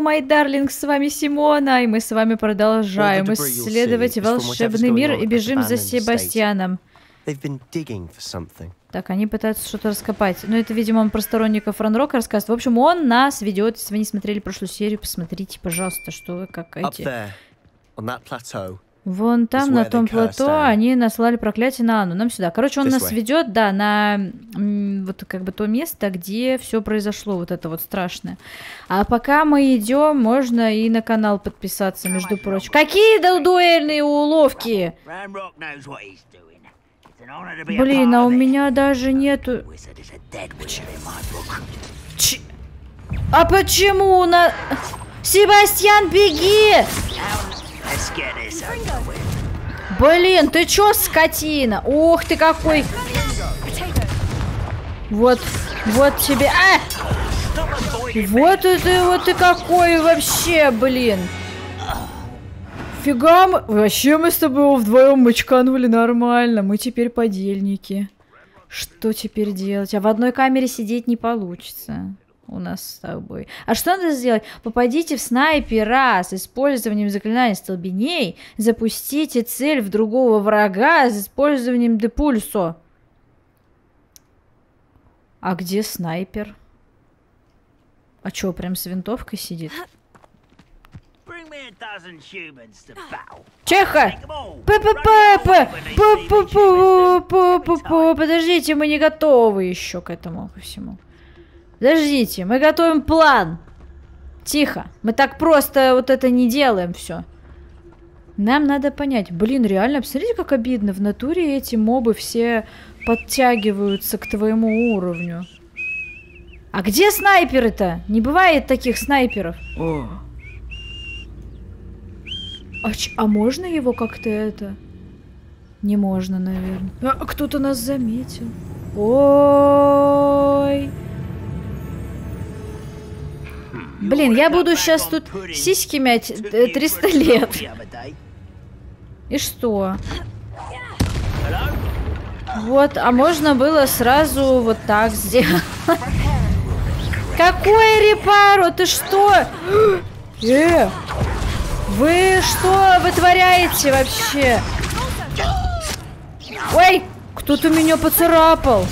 Hello, my darling, с вами Симона, и мы с вами продолжаем исследовать волшебный мир и бежим за Себастьяном. Так, они пытаются что-то раскопать. Ну, это, видимо, он про сторонников Ранрока рассказывает. В общем, он нас ведет. Если вы не смотрели прошлую серию, посмотрите, пожалуйста, что вы как эти... Вон там, на том плато, они наслали проклятие на Анну. Нам сюда. Короче, он нас ведет, да, на вот как бы то место, где все произошло, вот это вот страшное. А пока мы идем, можно и на канал подписаться, между прочим. Какие дуэльные уловки! Блин, а у меня даже нету... А почему у нас... Себастьян, беги! Блин, ты чё, скотина? Ух ты какой! Вот тебе... А! Вот ты какой вообще, блин! Фига мы... Вообще мы с тобой его вдвоем мочканули нормально. Мы теперь подельники. Что теперь делать? А в одной камере сидеть не получится. У нас с тобой. А что надо сделать? Попадите в снайпера с использованием заклинания столбеней. Запустите цель в другого врага с использованием депульсо. А где снайпер? А чё, прям с винтовкой сидит? Чеха! Подождите, мы не готовы еще к этому ко всему. Подождите, мы готовим план. Тихо. Мы так просто вот это не делаем все. Нам надо понять. Блин, реально, посмотрите, как обидно. В натуре эти мобы все подтягиваются к твоему уровню. А где снайперы-то? Не бывает таких снайперов. А можно его как-то это? Не можно, наверное. А кто-то нас заметил. Ой. Блин, я буду сейчас тут сиськи мять 300 лет. И что? Вот, а можно было сразу вот так сделать. Какой репаро? Ты что? Вы что вытворяете вообще? Ой, кто-то меня поцарапал.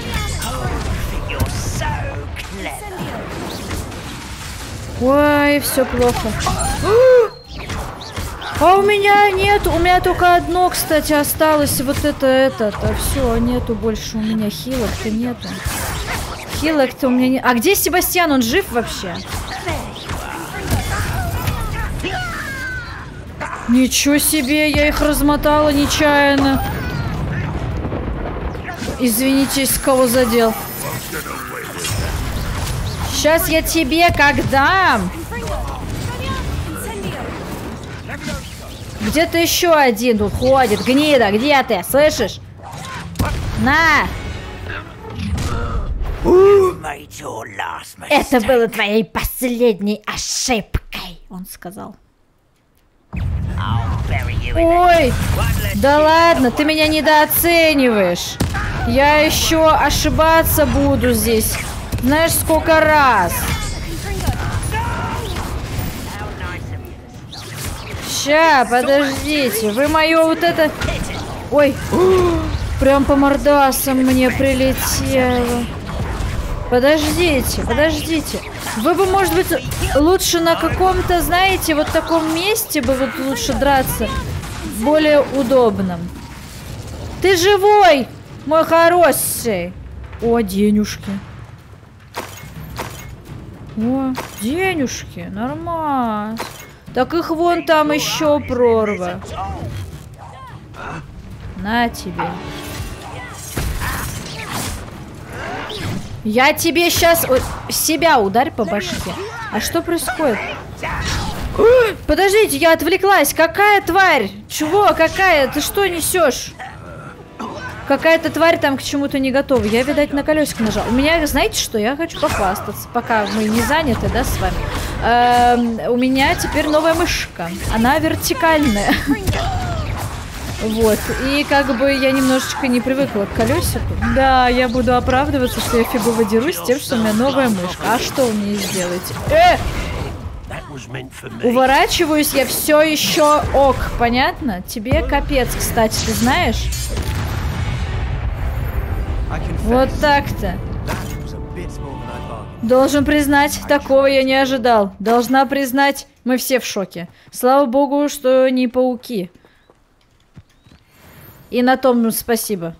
Ой, все плохо. А у меня нет, у меня только одно, кстати, осталось. Вот это. Все, нету больше у меня хилок-то нету. Хилок-то у меня нет. А где Себастьян? Он жив вообще? Ничего себе, я их размотала нечаянно. Извинитесь, кого задел. Сейчас я тебе как дам. Где-то еще один тут ходит. Гнида, где ты? Слышишь? На! Это было твоей последней ошибкой, он сказал. Ой, да ладно, ты меня недооцениваешь. Я еще ошибаться буду здесь. Знаешь, сколько раз? Ща, подождите. Вы мое вот это... Ой, прям по мордасам мне прилетело. Подождите. Вы бы, может быть, лучше на каком-то, знаете, вот таком месте бы вот лучше драться. Более удобном. Ты живой, мой хороший. О, денежки. О, денежки, нормально. Так их вон там еще прорва. На тебе. Я тебе сейчас... себя ударь по башке. А что происходит? Подождите, я отвлеклась. Какая тварь? Чего? Какая? Ты что несешь? Какая-то тварь там к чему-то не готова. Я, видать, на колесико нажал. У меня, знаете что? Я хочу похвастаться, пока мы не заняты, да, с вами. У меня теперь новая мышка. Она вертикальная. Вот. И как бы я немножечко не привыкла к колесику. Да, я буду оправдываться, что я фигово дерусь с тем, что у меня новая мышка. А что вы мне сделаете? Уворачиваюсь я все еще ок, понятно? Тебе капец, кстати, ты знаешь? Вот так-то. Должен признать, такого я не ожидал. Должна признать, мы все в шоке. Слава богу, что не пауки. И на том спасибо.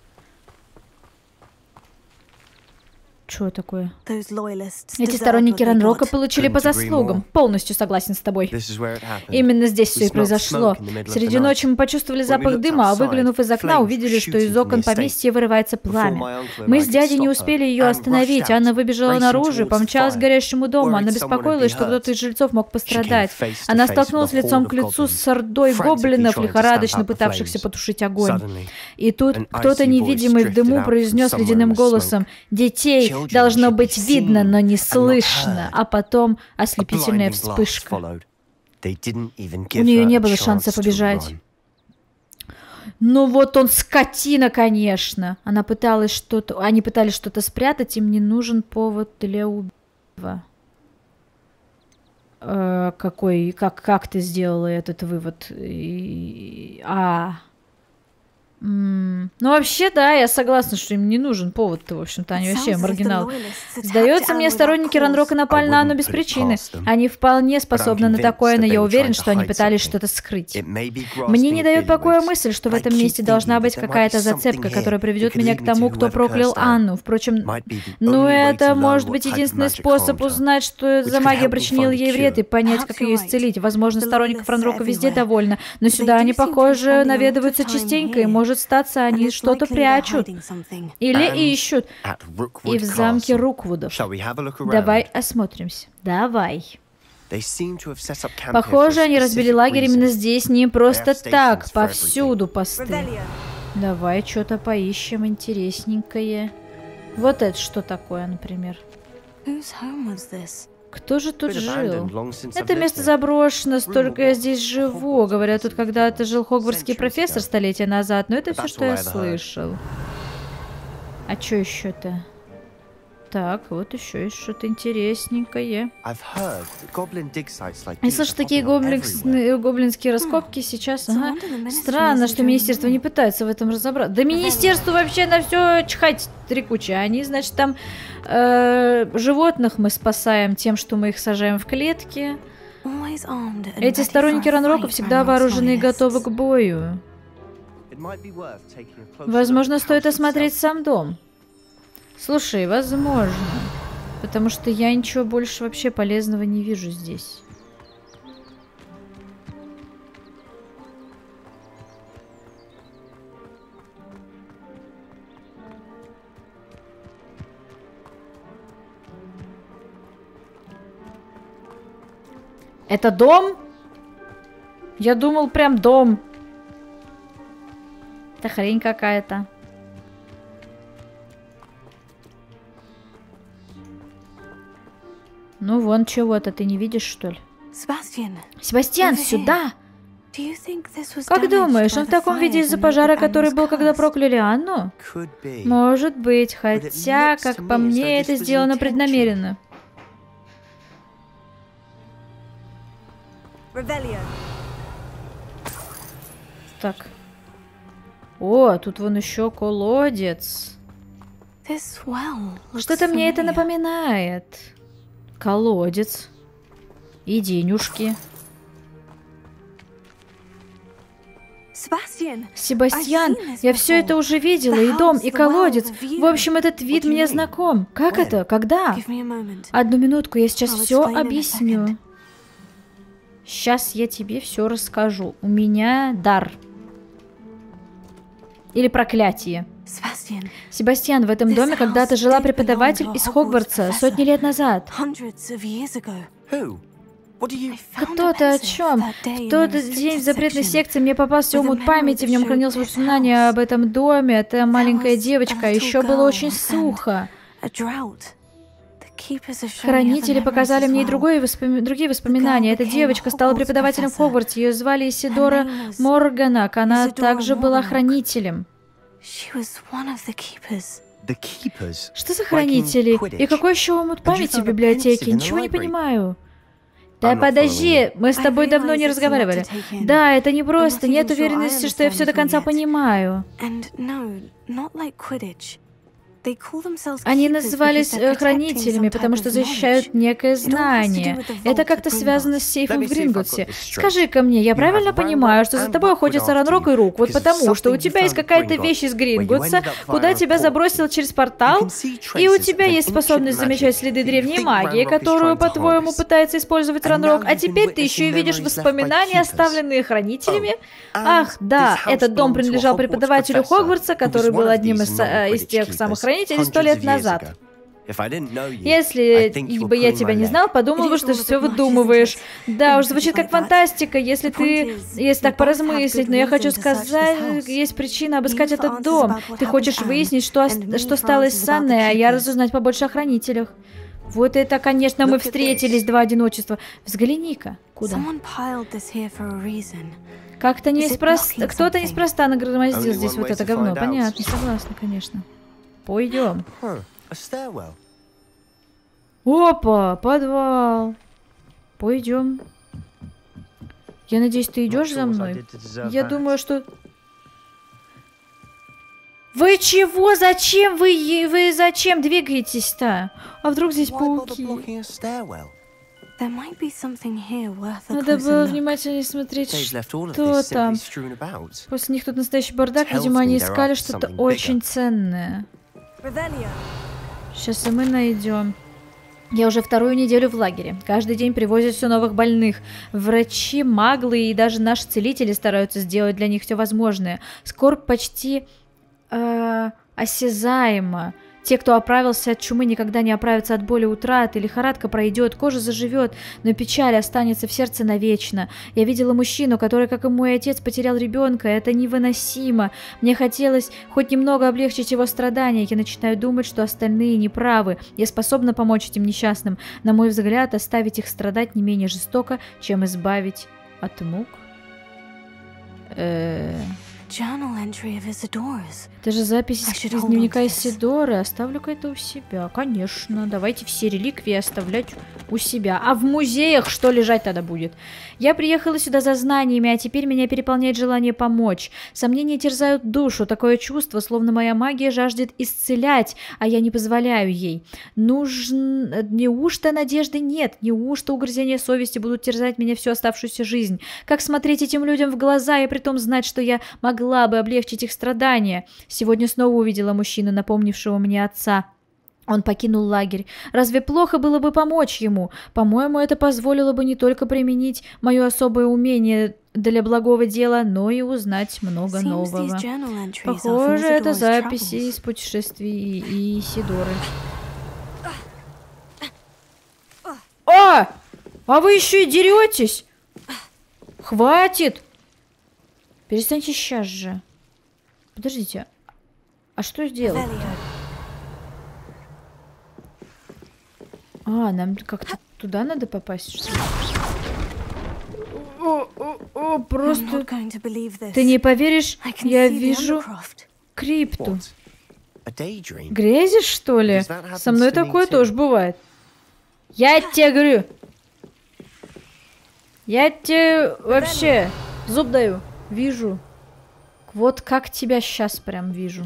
Что такое? Эти сторонники Ранрока получили по заслугам. Полностью согласен с тобой. Именно здесь все и произошло. Среди ночи мы почувствовали запах дыма, а выглянув из окна, увидели, что из окон поместья вырывается пламя. Мы с дядей не успели ее остановить. Анна выбежала наружу и помчалась к горящему дому. Она беспокоилась, что кто-то из жильцов мог пострадать. Она столкнулась лицом к лицу с ордой гоблинов, лихорадочно пытавшихся потушить огонь. И тут кто-то невидимый в дыму произнес ледяным голосом: «Детей должно быть видно, но не слышно», а потом ослепительная вспышка. У нее не было шанса побежать. Ну вот он скотина, конечно. Они пытались что-то спрятать, им не нужен повод для убийства. Как ты сделала этот вывод? Ну, вообще, да, я согласна, что им не нужен повод-то, в общем-то, они вообще маргиналы. Сдается мне, сторонники Ранрока напали на Анну без причины. Они вполне способны на такое, но я уверен, что они пытались что-то скрыть. Мне не дает покоя мысль, что в этом месте должна быть какая-то зацепка, которая приведет меня к тому, кто проклял Анну. Впрочем, это может быть единственный способ узнать, что за магия причинила ей вред, и понять, как ее исцелить. Возможно, сторонников Ранрока везде довольно, но сюда они, похоже, наведываются частенько, и может статься, они что-то прячут. Или ищут. И в замке Руквудов. Давай осмотримся. Давай. Похоже, они разбили лагерь именно здесь, не просто так. Повсюду посты. Давай что-то поищем интересненькое. Вот это что такое, например? Кто же тут жил? Это место заброшено, столько я здесь живу. Говорят, тут когда-то жил хогвартский профессор столетия назад, но это все, что я слышал. А что еще-то? Так, вот еще есть что-то интересненькое. Я слышу, такие гоблинские раскопки сейчас. Ага. Странно, что министерство не пытается в этом разобраться. Да министерству вообще на все чихать трекуче. Они, значит, там животных мы спасаем тем, что мы их сажаем в клетки. Эти сторонники Ранрока всегда вооружены и готовы к бою. Возможно, стоит осмотреть сам дом. Слушай, возможно. Потому что я ничего больше вообще полезного не вижу здесь. Это дом? Я думал, прям дом. Это хрень какая-то. Ну, вон чего-то ты не видишь, что ли? Себастьян, сюда! Как думаешь, он в таком виде из-за пожара, который был, когда прокляли Анну? Может быть, хотя, как по мне, это сделано преднамеренно. Так. О, тут вон еще колодец. Что-то мне это напоминает. Колодец. И денежки. Себастьян, я все это уже видела. И дом, и колодец. В общем, этот вид мне знаком. Как это? Когда? Одну минутку, я сейчас все объясню. Сейчас я тебе все расскажу. У меня дар. Или проклятие. Себастьян, в этом доме когда-то жила преподаватель из Хогвартса сотни лет назад. Кто-то о чем? В тот день в запретной секции мне попался омут памяти, в нем хранилось воспоминание об этом доме, это маленькая девочка, еще было очень сухо. Хранители показали мне и другие воспоминания. Эта девочка стала преподавателем в Хогвартсе, ее звали Исидора Морганак, она также была хранителем. Что за хранители? И какой еще омут памяти в библиотеке? Ничего не понимаю. Да подожди, мы с тобой давно не разговаривали. Да, это не просто, нет уверенности, что я все до конца понимаю. Они назывались хранителями, потому что защищают некое знание. Это как-то связано с сейфом в Гринготсе. Скажи-ка мне, я правильно понимаю, что за тобой охотится Ранрок и Рук, вот потому, что у тебя есть какая-то вещь из Гринготса, куда тебя забросило через портал, и у тебя есть способность замечать следы древней магии, которую, по-твоему, пытается использовать Ранрок, а теперь ты еще и видишь воспоминания, оставленные хранителями? Ах, да, этот дом принадлежал преподавателю Хогвартса, который был одним из тех самых хранителей 100 лет назад. Если бы я тебя не знал, подумал бы, что ты все выдумываешь. Да уж, звучит как фантастика, если так поразмыслить, но я хочу сказать, есть причина обыскать этот дом. Ты хочешь выяснить, что стало с Анной, а я разузнать побольше о хранителях. Вот это, конечно, мы встретились, два одиночества. Взгляни-ка, куда? Как-то неспроста, кто-то неспроста нагромоздил здесь вот это говно. Понятно, согласна, конечно. Пойдем. Опа, подвал. Пойдем. Я надеюсь, ты идешь за мной? Я думаю, что... Вы чего? Зачем? Вы зачем двигаетесь-то? А вдруг здесь пауки? Надо было внимательнее смотреть, что там. После них тут настоящий бардак. Видимо, они искали что-то очень ценное. Сейчас и мы найдем. Я уже вторую неделю в лагере. Каждый день привозят все новых больных. Врачи, маглы и даже наши целители стараются сделать для них все возможное. Скорбь почти осязаема. Те, кто оправился от чумы, никогда не оправятся от боли утраты, лихорадка пройдет, кожа заживет, но печаль останется в сердце навечно. Я видела мужчину, который, как и мой отец, потерял ребенка. Это невыносимо. Мне хотелось хоть немного облегчить его страдания. Я начинаю думать, что остальные неправы. Я способна помочь этим несчастным. На мой взгляд, оставить их страдать не менее жестоко, чем избавить от мук. Это же запись из дневника Исидоры. Оставлю-ка это у себя. Конечно. Давайте все реликвии оставлять у себя. А в музеях что лежать тогда будет? Я приехала сюда за знаниями, а теперь меня переполняет желание помочь. Сомнения терзают душу. Такое чувство, словно моя магия жаждет исцелять, а я не позволяю ей. Неужто надежды нет? Неужто угрызения совести будут терзать меня всю оставшуюся жизнь? Как смотреть этим людям в глаза и притом знать, что я могла бы облегчить их страдания? Сегодня снова увидела мужчину, напомнившего мне отца. Он покинул лагерь. Разве плохо было бы помочь ему? По-моему, это позволило бы не только применить мое особое умение для благого дела, но и узнать много нового. Похоже, это записи из путешествий Исидоры. А вы еще и деретесь? Хватит! Перестаньте сейчас же. Подождите. А что сделать? Нам как-то туда надо попасть, что ли? Просто... Ты не поверишь, я вижу крипту. Грезишь, что ли? Со мной такое тоже бывает. Я тебе говорю. Я тебе вообще зуб даю. Вижу. Вот как тебя сейчас прям вижу.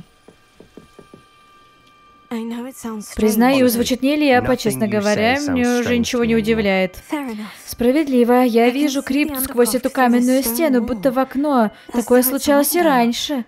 Признаю, звучит нелепо, честно говоря, мне уже ничего не удивляет. Справедливо, я вижу крипту сквозь эту каменную стену, будто в окно. Такое случалось и раньше.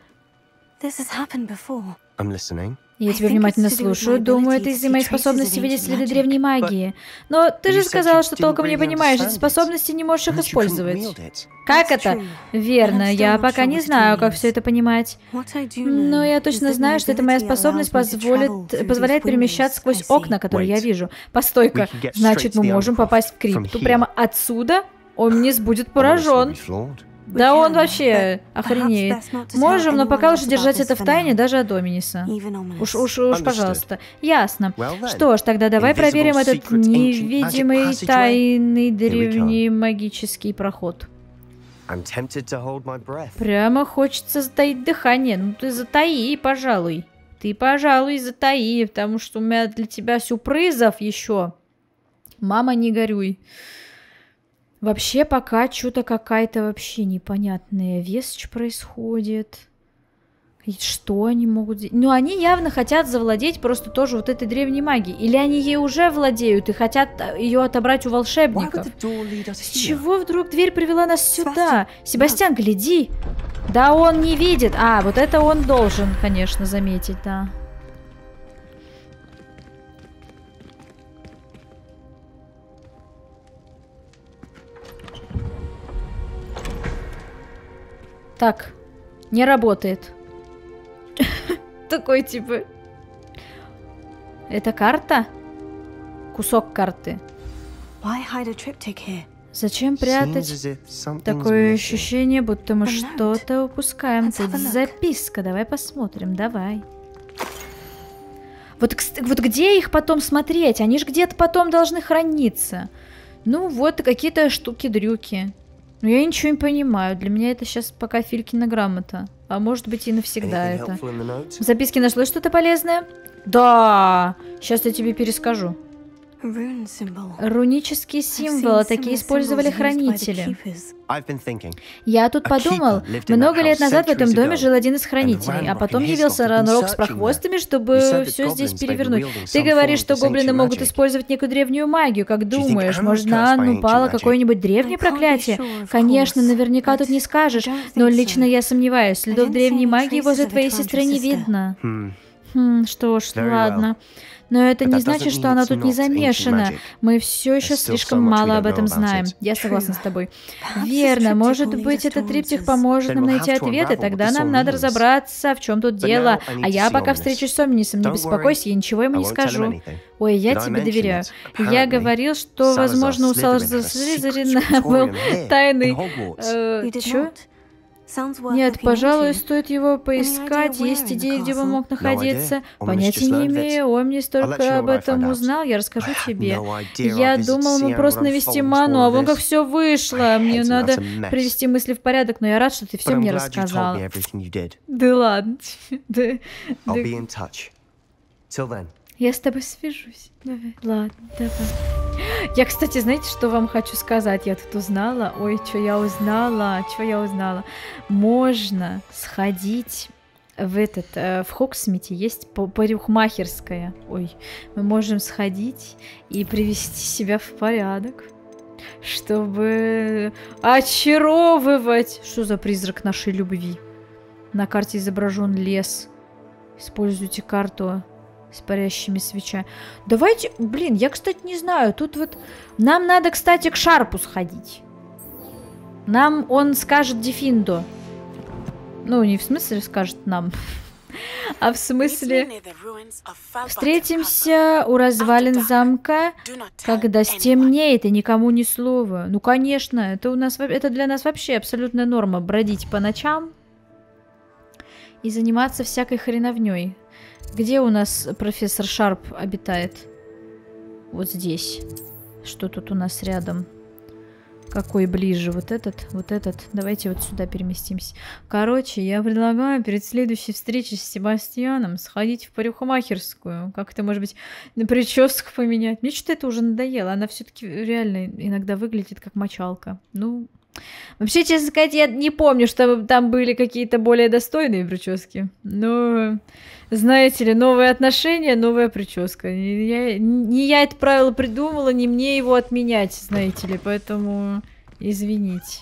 Я тебя внимательно слушаю. Думаю, это из-за моей способности видеть следы древней магии. Но ты же сказала, что толком не понимаешь эти способности, не можешь их использовать. Как это? Верно, я пока не знаю, как все это понимать. Но я точно знаю, что эта моя способность позволяет перемещаться сквозь окна, которые я вижу. Постой-ка, значит, мы можем попасть в крипту прямо отсюда? Омнис будет поражен. Да он вообще охренеет. Можем, но пока лучше держать это в тайне даже от Омниса. Уж, пожалуйста. Ясно. Что ж, тогда давай проверим этот невидимый, тайный, древний магический проход. Прямо хочется затаить дыхание. Ну ты затаи, пожалуй. Ты, пожалуй, затаи, потому что у меня для тебя сюрпризов еще. Мама, не горюй. Вообще пока что-то какая-то вообще непонятная вещь происходит. И что они могут делать? Ну, они явно хотят завладеть просто тоже вот этой древней магией. Или они ей уже владеют и хотят ее отобрать у волшебников. С чего вдруг дверь привела нас сюда? Себастьян, гляди! Да он не видит. А, вот это он должен, конечно, заметить, да. Так, не работает. Такой типа... Это карта? Кусок карты. Зачем прятать? Такое ощущение, будто мы что-то упускаем. Тут записка. Давай посмотрим, давай. Вот где их потом смотреть? Они же где-то потом должны храниться. Ну вот, какие-то штуки-дрюки. Но я ничего не понимаю. Для меня это сейчас пока Филькина грамота. А может быть и навсегда это. В записке нашлось что-то полезное? Да! Сейчас я тебе перескажу. Рунические символы, такие использовали хранители. Я тут подумал, много лет назад в этом доме жил один из хранителей, а потом явился Ранрок с прохвостами, чтобы все здесь перевернуть. Ты говоришь, что гоблины могут использовать некую древнюю магию, как думаешь? Может, на Анну упало какое-нибудь древнее проклятие? Конечно, наверняка тут не скажешь, но лично я сомневаюсь, следов древней магии возле твоей сестры не видно. Что ж, ладно. Но это не значит, что она тут не замешана. Мы все еще слишком мало об этом знаем. Я согласна с тобой. Верно. Может быть, этот триптих поможет нам найти ответы. Тогда нам надо разобраться, в чем тут дело. А я пока встречусь с Омнисом. Не беспокойся, я ничего ему не скажу. Ой, я тебе доверяю. Я говорил, что, возможно, у Салазара Слизерина был тайный... Чё? Нет, пожалуй, стоит его поискать. Есть идеи, где бы он мог находиться. Понятия не имею. Омнис только об этом узнал. Я расскажу тебе. Я думал, ему просто навести ману, а вон как все вышло. Мне надо привести мысли в порядок, но я рад, что ты все мне рассказал. Да ладно. Я с тобой свяжусь. Давай. Ладно, давай. Я, кстати, знаете, что вам хочу сказать? Я тут узнала. Ой, что я узнала? Можно сходить в Хоксмите есть парикмахерская. Ой, мы можем сходить и привести себя в порядок, чтобы очаровывать. Что за призрак нашей любви? На карте изображен лес. Используйте карту с парящими свечами. Давайте, блин, я, кстати, не знаю. Тут вот... Нам надо, кстати, к Шарпу сходить. Нам он скажет Дефиндо. Ну, не в смысле скажет нам, а в смысле... Встретимся у развалин замка, когда стемнеет, и никому ни слова. Ну, конечно, это для нас вообще абсолютная норма. Бродить по ночам и заниматься всякой хреновней. Где у нас профессор Шарп обитает? Вот здесь. Что тут у нас рядом? Какой ближе? Вот этот? Вот этот? Давайте вот сюда переместимся. Короче, я предлагаю перед следующей встречей с Себастьяном сходить в парикмахерскую. Как-то, может быть, на прическу поменять. Мне что-то это уже надоело. Она все-таки реально иногда выглядит как мочалка. Ну... Вообще, честно сказать, я не помню, что там были какие-то более достойные прически. Но, знаете ли, новые отношения, новая прическа. Не я это правило придумала, не мне его отменять, знаете ли. Поэтому извините.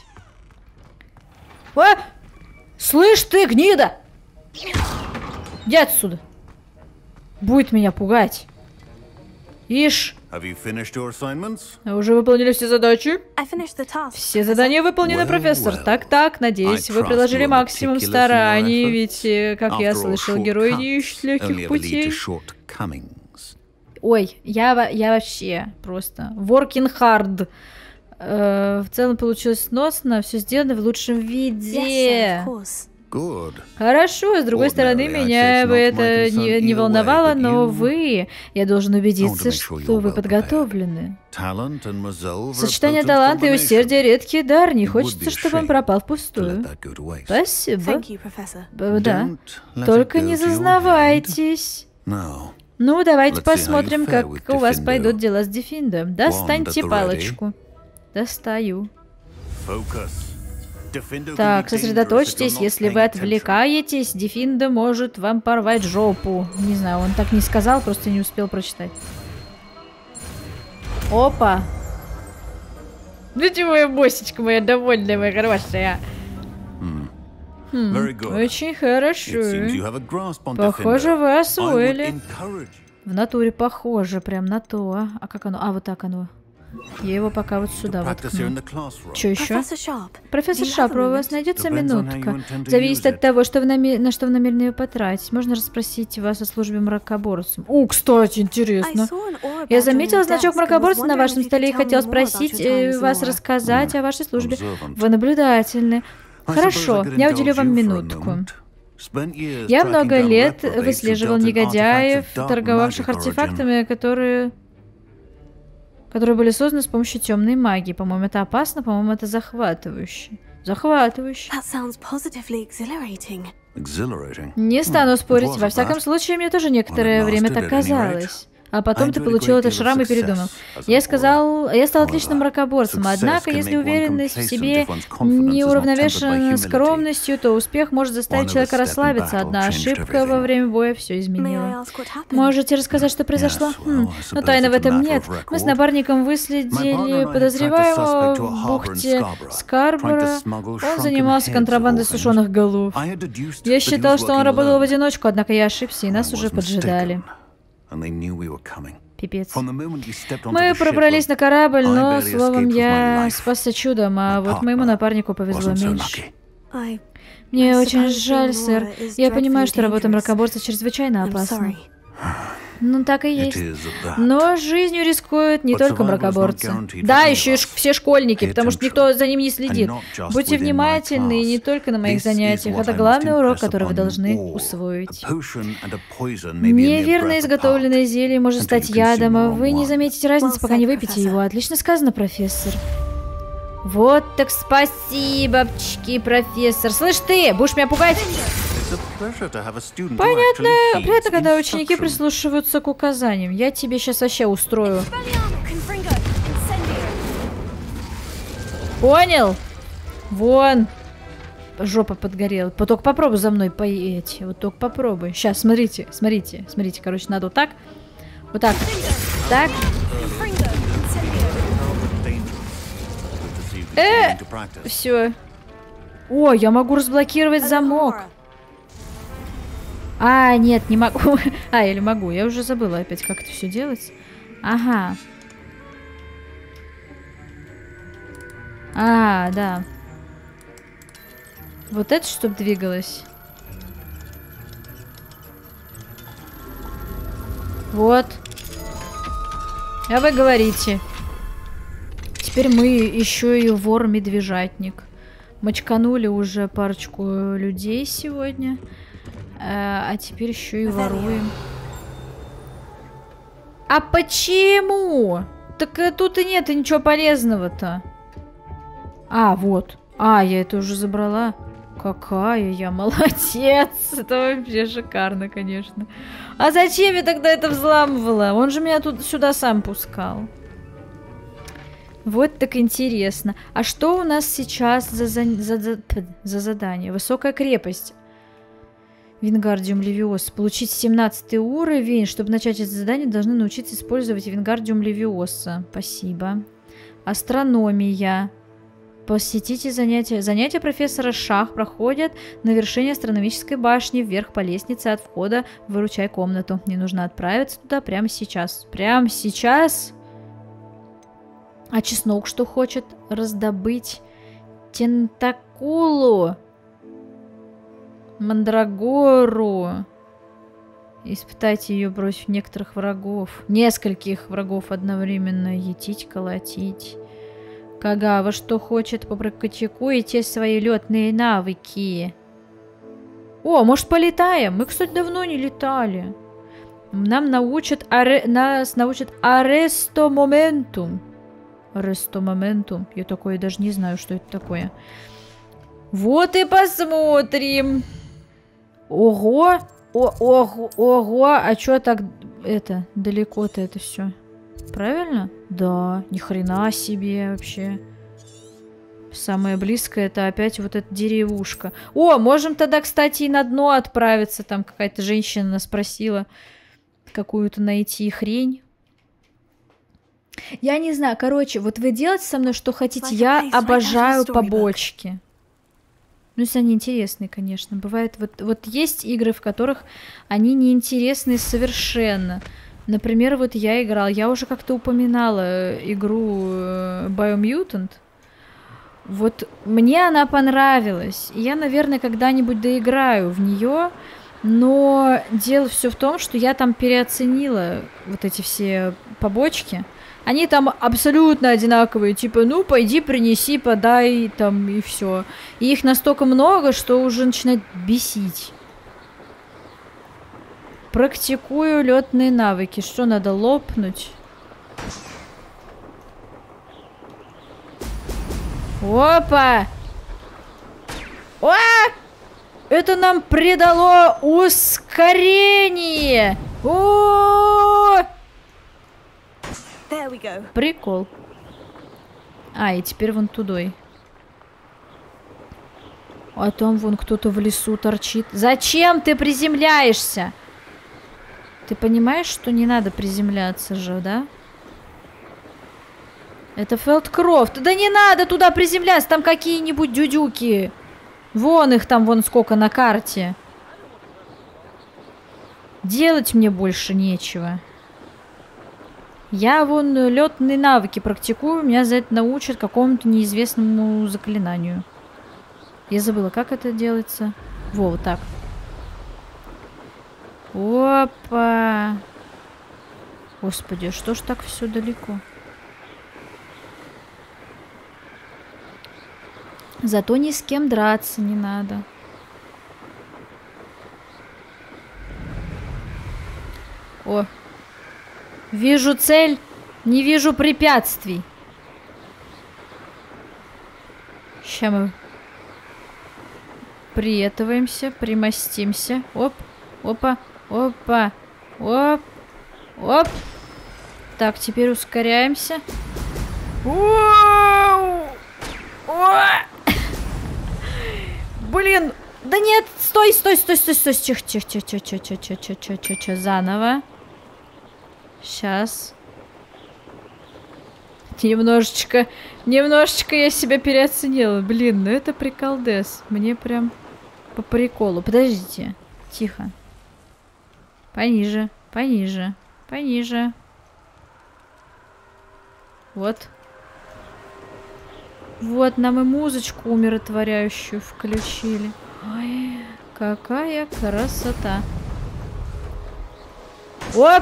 А! Слышь ты, гнида! Иди отсюда. Будет меня пугать. Ишь. Уже выполнили все задачи? Все задания выполнены, профессор. Так, надеюсь, вы приложили максимум стараний, ведь, как я слышал, герои не ищут легких путей. Ой, я вообще просто working hard. В целом получилось сносно, все сделано в лучшем виде. Хорошо, с другой стороны, меня бы это не волновало, но я должен убедиться, что вы подготовлены. Сочетание таланта и усердия — редкий дар, не хочется, чтобы он пропал впустую. Спасибо. Да, только не зазнавайтесь. Ну, давайте посмотрим, как у вас пойдут дела с Дефиндо. Достаньте палочку. Достаю. Так, сосредоточьтесь, если вы отвлекаетесь, Дефиндо может вам порвать жопу. Не знаю, он так не сказал, просто не успел прочитать. Опа! Ну чего я, босечка моя довольная, моя хорошая. Очень хорошо. Похоже, вы освоили. В натуре похоже, прям на то. А как оно? А, вот так оно. Я его пока вот сюда воткну. Что еще? Профессор Шарп, у вас найдется минутка. Зависит от того, что на что вы намерены ее потратить. Можно расспросить вас о службе мракоборцев. О, кстати, интересно. Я заметила значок мракоборца на вашем столе и хотела спросить вас рассказать о вашей службе. Вы наблюдательны. Хорошо, я уделю вам минутку. Я много лет выслеживал негодяев, торговавших артефактами, которые были созданы с помощью темной магии. По-моему, это опасно, по-моему, это захватывающе. Захватывающе. Не стану спорить. Во всяком случае, мне тоже некоторое время так казалось. А потом ты получил этот шрам и передумал. Я стал отличным мракоборцем, однако, если уверенность в себе не уравновешена скромностью, то успех может заставить человека расслабиться. Одна ошибка во время боя все изменила. Можете рассказать, что произошло? Но тайны в этом нет. Мы с напарником выследили подозреваемого в бухте Скарборо. Он занимался контрабандой сушеных голов. Я считал, что он работал в одиночку, однако я ошибся, и нас уже поджидали. Пипец. Мы пробрались на корабль, но, словом, я спасся чудом, а вот моему напарнику повезло меньше. Мне очень жаль, сэр. Я понимаю, что работа мракоборца чрезвычайно опасна. Ну, так и есть. Но жизнью рискуют не только мракоборцы. Да, еще и все школьники, потому что никто за ним не следит. Будьте внимательны не только на моих занятиях. Это главный урок, который вы должны усвоить. Неверно изготовленное зелье может стать ядом, а вы не заметите разницы, пока не выпьете его. Отлично сказано, профессор. Вот так спасибо-чки, профессор. Слышь ты, будешь меня пугать? Понятно. Приятно, когда ученики прислушиваются к указаниям. Я тебе сейчас вообще устрою. Понял? Вон. Жопа подгорела. Только попробуй за мной поедь. Вот только попробуй. Сейчас, смотрите, смотрите, смотрите. Короче, надо вот так. Вот так. Так. Все. О, я могу разблокировать замок. А, нет, не могу. А, или могу. Я уже забыла опять, как это все делать. Ага. А, да. Вот это, чтоб двигалось. Вот. А вы говорите. Теперь мы еще и вор-медвежатник. Мочканули уже парочку людей сегодня. А теперь еще и воруем. А почему? Так тут и нет ничего полезного-то. А, вот. А, я это уже забрала. Какая я молодец. Это вообще шикарно, конечно. А зачем я тогда это взламывала? Он же меня тут сюда сам пускал. Вот так интересно. А что у нас сейчас за задание? Высокая крепость. Вингардиум Левиоса. Получить 17 уровень. Чтобы начать это задание, должны научиться использовать Вингардиум Левиоса. Спасибо. Астрономия. Посетите занятия. Занятия профессора Шах проходят на вершине астрономической башни, вверх по лестнице от входа. Выручай комнату. Мне нужно отправиться туда прямо сейчас. Прямо сейчас? А чеснок что хочет? Раздобыть тентакулу. Мандрагору. Испытать ее против некоторых врагов. Нескольких врагов одновременно. Етить, колотить. Кагава что хочет? Попрактикуйте свои летные навыки. О, может полетаем? Мы, кстати, давно не летали. Нас научат аресто моментум. Аресто моментум. Я такое даже не знаю, что это такое. Вот и посмотрим. Ого! Ого! А чё так это далеко-то это все? Правильно? Да, ни хрена себе вообще. Самое близкое это опять вот эта деревушка. О, можем тогда, кстати, и на дно отправиться. Там какая-то женщина нас спросила какую-то найти хрень. Я не знаю, короче, вот вы делайте со мной что хотите. Я обожаю побочки. Ну, если они интересные, конечно. Бывает, вот есть игры, в которых они неинтересные совершенно. Например, вот я играл, я уже как-то упоминала игру Biomutant. Вот мне она понравилась. И я, наверное, когда-нибудь доиграю в нее. Но дело все в том, что я там переоценила вот эти все побочки. Они там абсолютно одинаковые. Типа, ну, пойди, принеси, подай, там, и все. И их настолько много, что уже начинает бесить. Практикую летные навыки. Что надо лопнуть? Опа! О! Это нам придало ускорение! О! Прикол. А, и теперь вон тудой. А там вон кто-то в лесу торчит. Зачем ты приземляешься? Ты понимаешь, что не надо приземляться же, да? Это Фелдкрофт. Да не надо туда приземляться, там какие-нибудь дюдюки. Вон их там, вон сколько на карте. Делать мне больше нечего. Я вон летные навыки практикую, меня за это научат какому-то неизвестному заклинанию. Я забыла, как это делается. Во, вот так. Опа. Господи, что ж так все далеко? Зато ни с кем драться не надо. О. Вижу цель, не вижу препятствий. Сейчас мы приетываемся, примостимся. Оп, опа, опа, оп, оп. Так, теперь ускоряемся. Блин, да нет, стой, стой, стой, стой, стой, тихо, тихо, тихо, тихо, тихо, тихо, тихо, тихо, тихо, заново. Сейчас. Немножечко я себя переоценила. Блин, ну это приколдес. Мне прям по приколу. Подождите. Тихо. Пониже, пониже, пониже. Вот. Вот, нам и музычку умиротворяющую включили. Ой, какая красота. Оп!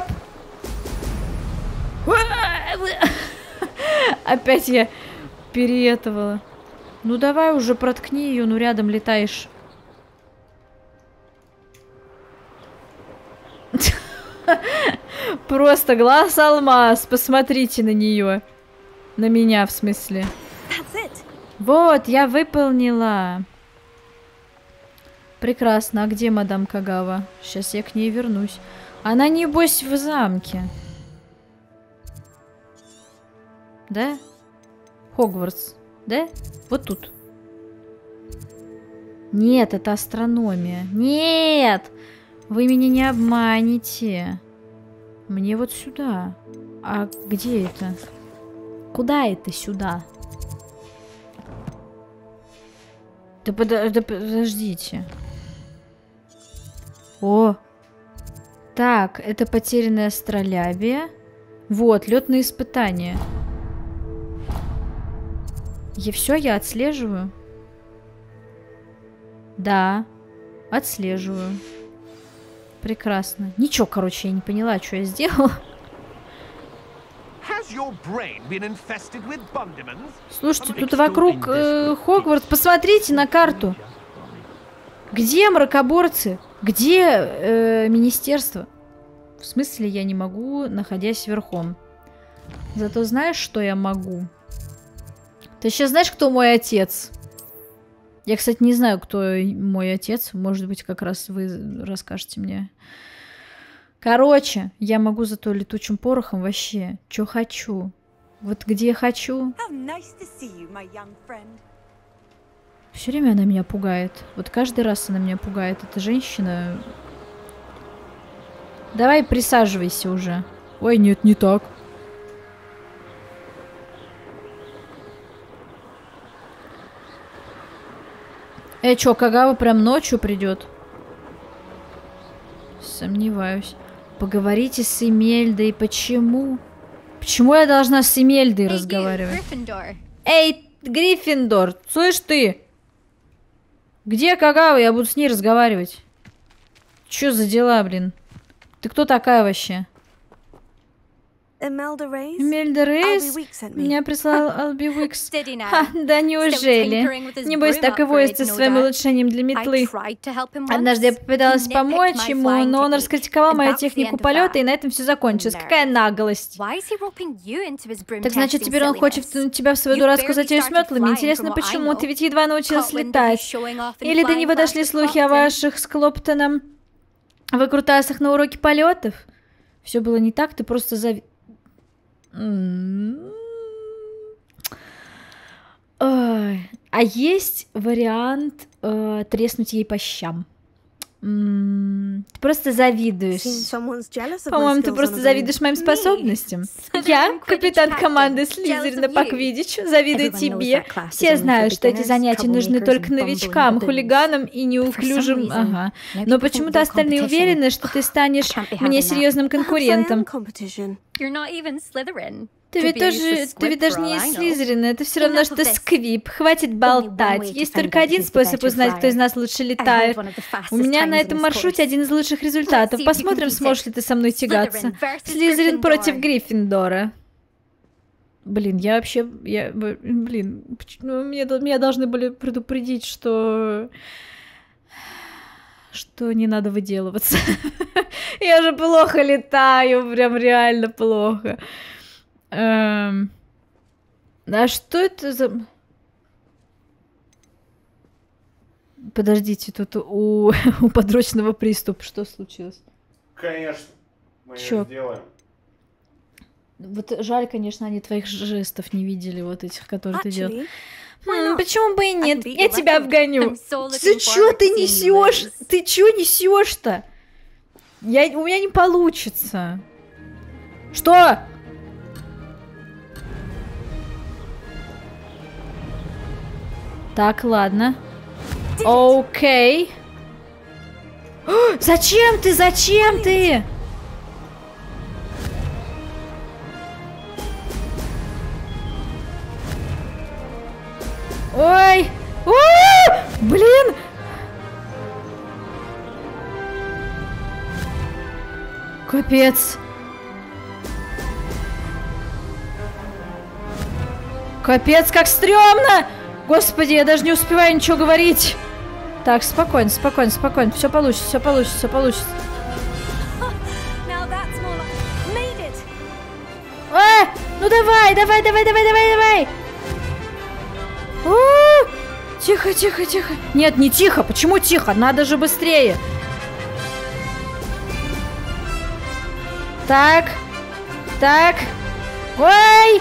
Опять я переетовала. Ну давай уже проткни ее, ну рядом летаешь. Просто глаз алмаз. Посмотрите на нее. На меня, в смысле. Вот, я выполнила. Прекрасно. А где мадам Кагава? Сейчас я к ней вернусь. Она, небось, в замке. Да? Хогвартс. Да? Вот тут. Нет, это астрономия. Нет! Вы меня не обманете. Мне вот сюда. А где это? Куда это сюда? Да подождите. О! Так, это потерянная астролябия. Вот, летные испытания. И все, я отслеживаю. Да, отслеживаю. Прекрасно. Ничего, короче, я не поняла, что я сделала. Слушайте, тут вокруг Хогвартс. Посмотрите на карту. Где мракоборцы? Где министерство? В смысле, я не могу, находясь верхом. Зато знаешь, что я могу? Ты сейчас знаешь, кто мой отец? Я, кстати, не знаю, кто мой отец. Может быть, как раз вы расскажете мне. Короче, я могу зато летучим порохом вообще, что хочу. Вот где хочу. Все время она меня пугает. Вот каждый раз она меня пугает. Эта женщина. Давай присаживайся уже. Ой, нет, не так. Чё, Кагава прям ночью придет? Сомневаюсь. Поговорите с Эмельдой. Почему? Почему я должна с Эмельдой разговаривать? Эй, Гриффиндор, слышь ты? Где Кагава? Я буду с ней разговаривать. Чё за дела, блин? Ты кто такая вообще? Эмельда Рейс? Меня прислал Алби Уикс. Ха, да неужели? Небось так и возится со своим улучшением для метлы. Однажды я попыталась помочь ему, но он раскритиковал мою технику полета, и на этом все закончилось. Какая наглость. Так значит, теперь он хочет втянуть тебя в свою дурацкую затею с метлами. Интересно, почему? Ты ведь едва научилась летать. Или до него дошли слухи о ваших с Клоптоном выкрутасах на уроке полетов? Все было не так, ты просто Ой. А есть вариант треснуть ей по щам. Ты просто завидуешь. По-моему, ты просто завидуешь моим способностям. Я, капитан команды Слизерина по квиддичу, завидую тебе. Все знают, что эти занятия нужны только новичкам, хулиганам и неуклюжим. Ага. Но почему-то остальные уверены, что ты станешь мне серьезным конкурентом. Ты ведь даже не из Слизерина, это все равно, что Сквиб. Хватит болтать. Есть только один способ узнать, кто из нас лучше летает. У меня на этом маршруте один из лучших результатов. Посмотрим, сможешь ли ты со мной тягаться. Слизерин против Гриффиндора. Блин, я вообще... меня должны были предупредить, что не надо выделываться. Я же плохо летаю, прям реально плохо. А что это за... Подождите, тут у подрочного приступ. Что случилось? Конечно, мы ее сделаем. Вот жаль, конечно, они твоих жестов не видели, вот этих, которые ты делал. Почему бы и нет? Я тебя обгоню. Ты чё ты несешь? Ты чё несешь-то? У меня не получится. Что? Так, ладно. Окей. Зачем ты? Зачем ты? Ой! Блин! Капец. Капец, как стрёмно! Господи, я даже не успеваю ничего говорить. Так, спокойно, спокойно, спокойно. Все получится, все получится, все получится. Ну давай, давай, давай, давай, давай, давай. Тихо, тихо, тихо. Нет, не тихо. Почему тихо? Надо же быстрее. Так. Так. Ой!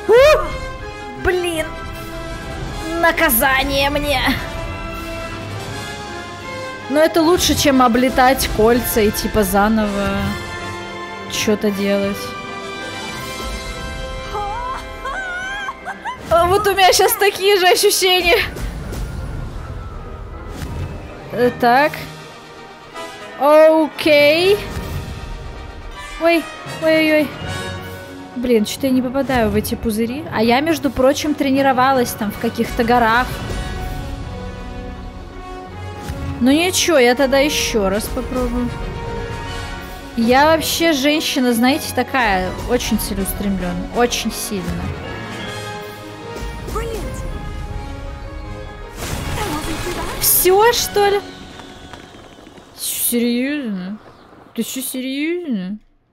Блин. Наказание мне. Но это лучше, чем облетать кольца и типа заново что-то делать. Вот у меня сейчас такие же ощущения. Так. Окей. Ой, ой-ой-ой. Блин, что-то я не попадаю в эти пузыри. А я, между прочим, тренировалась там в каких-то горах. Ну ничего, я тогда еще раз попробую. Я вообще женщина, знаете, такая, очень целеустремленная, очень сильная. Все, что ли? Серьезно? Ты что, серьезно?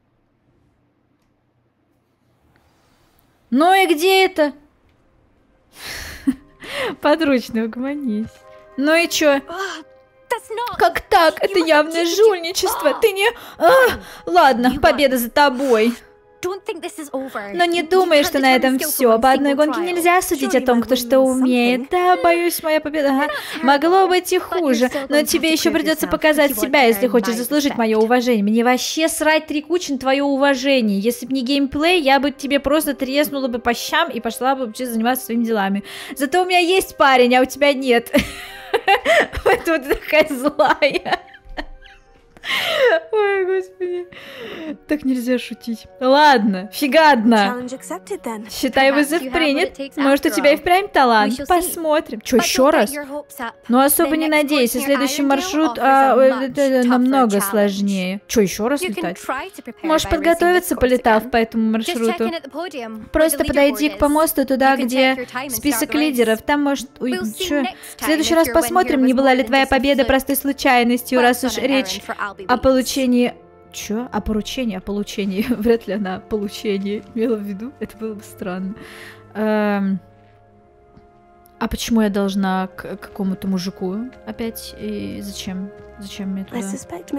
Ну и где это? Подручно, угомонись. Ну и чё? Как так? Это явное жульничество. Ты не... Ладно, победа за тобой. Но не думай, что на этом все. По одной гонке нельзя судить о том, кто что умеет. Да, боюсь, моя победа. Ага. Могло быть и хуже. Но тебе еще придется показать себя, если хочешь заслужить мое уважение. Мне вообще срать трикучин твое уважение. Если бы не геймплей, я бы тебе просто треснула бы по щам и пошла бы вообще заниматься своими делами. Зато у меня есть парень, а у тебя нет. Поэтому ты такая злая. Ой, господи. Так нельзя шутить. Ладно, фига одна. Считай, вызов принят. Может, у тебя и впрямь талант. Посмотрим. Че, еще раз? Ну, особо не надейся. Следующий маршрут намного сложнее. Че, еще раз летать? Можешь подготовиться, полетав по этому маршруту. Просто подойди к помосту туда, где список лидеров. Там может... Ой, че? В следующий раз посмотрим, не была ли твоя победа простой случайностью, раз уж речь о получении... Чё? О поручении? О получении. Вряд ли она получение имела в виду. Это было бы странно. А почему я должна к какому-то мужику опять? И зачем? Зачем мне туда?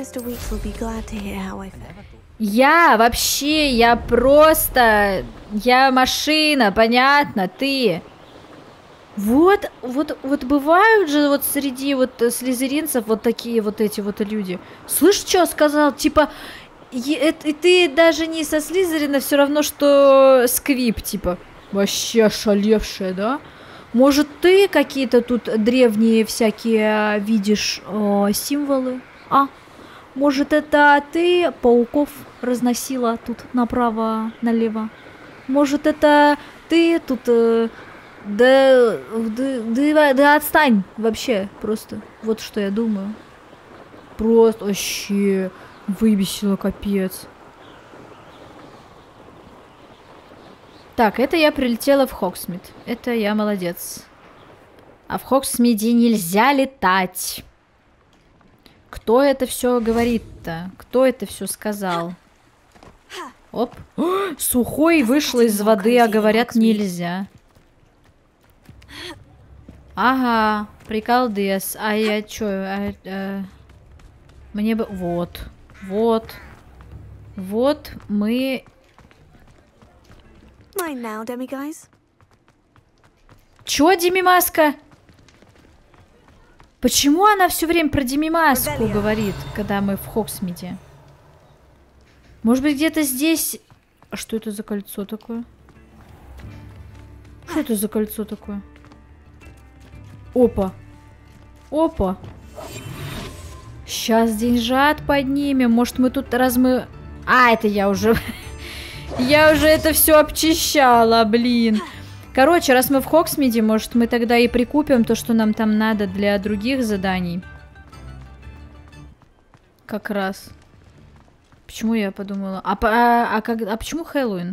Я просто... Я машина, понятно, ты... Вот бывают же вот среди вот слизеринцев вот такие вот эти вот люди. Слышь, что сказал? Типа, и ты даже не со Слизерина, все равно, что Сквип, типа. Вообще шалевшая, да? Может, ты какие-то тут древние всякие видишь символы? А? Может, это ты пауков разносила тут направо-налево? Может, это ты тут... Да отстань вообще, просто. Вот что я думаю. Просто вообще выбесило, капец. Так, это я прилетела в Хоксмит. Это я молодец. А в Хоксмиде нельзя летать. Кто это все говорит-то? Кто это все сказал? Оп. Сухой вышла из воды, а говорят нельзя. Ага, приколдес. А я чё? Мне бы... Вот мы... Чё, Демимаска? Почему она все время про Демимаску говорит, когда мы в Хоксмиде? Может быть, где-то здесь... А что это за кольцо такое? Что это за кольцо такое? Опа. Опа. Сейчас деньжат поднимем. Может, мы тут А, это я уже... Я уже это все обчищала, блин. Короче, раз мы в Хоксмиде, может, мы тогда и прикупим то, что нам там надо для других заданий. Как раз. Почему я подумала? А почему Хэллоуин?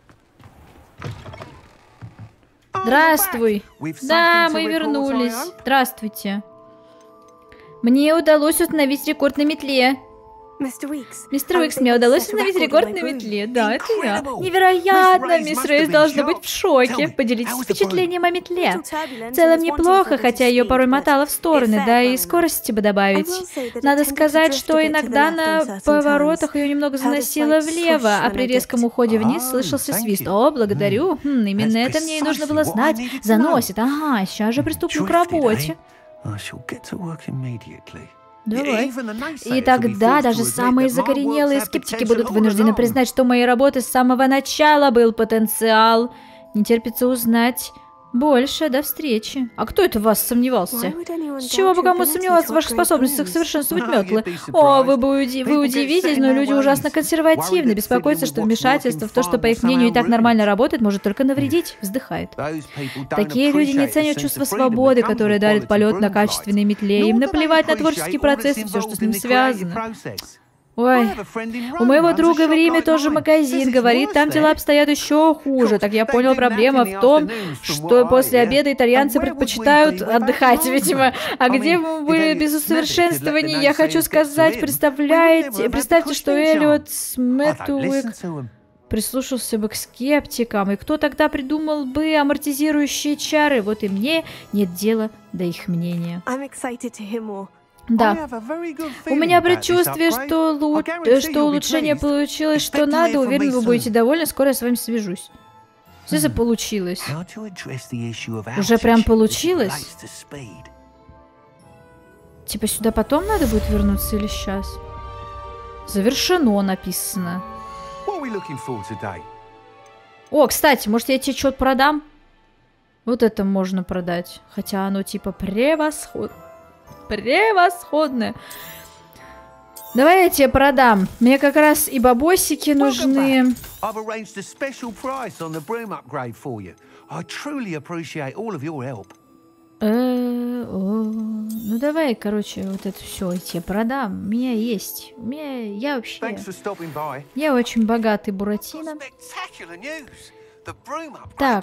Здравствуй. Да, мы вернулись. Здравствуйте. Мне удалось установить рекорд на метле. Мистер Уикс, мне удалось установить рекорд на метле. Да, это я. Невероятно, мисс Рейс должна быть в шоке. Поделитесь впечатлением о метле. В целом неплохо, хотя ее порой мотало в стороны, да и скорости бы добавить. Надо сказать, что иногда на поворотах ее немного заносило влево, а при резком уходе вниз слышался свист. О, благодарю. Именно это мне и нужно было знать. Заносит. Ага, сейчас же приступлю к работе. Давай. И тогда даже самые закоренелые скептики будут вынуждены признать, что у моей работы с самого начала был потенциал. Не терпится узнать больше. До встречи. А кто это в вас сомневался? С чего бы кому сомневаться в ваших способностях совершенствовать метлы? О, вы удивитесь, но люди ужасно консервативны. Беспокоятся, что вмешательство в то, что, по их мнению, и так нормально работает, может только навредить. Вздыхает. Такие люди не ценят чувство свободы, которое дарит полет на качественной метле. Им наплевать на творческий процесс и все, что с ним связано. Ой, у моего друга в Риме тоже магазин, говорит, там дела обстоят еще хуже. Так я понял, проблема в том, что после обеда итальянцы предпочитают отдыхать, видимо. А где мы были без усовершенствований, я хочу сказать, представьте, что Эллиот Смэтуик прислушался бы к скептикам, и кто тогда придумал бы амортизирующие чары? Вот и мне нет дела до их мнения. Да. У меня предчувствие, что улучшение получилось, что надо. Уверен, вы будете довольны. Скоро я с вами свяжусь. Что за получилось? Уже прям получилось? Типа сюда потом надо будет вернуться или сейчас? Завершено написано. О, кстати, может я тебе что-то продам? Вот это можно продать. Хотя оно типа превосходное. Давай я тебе продам. Мне как раз и бабосики нужны. Ну давай, короче, вот это все я тебе продам. У меня есть. Я вообще... Я очень богатый Буратино. Так.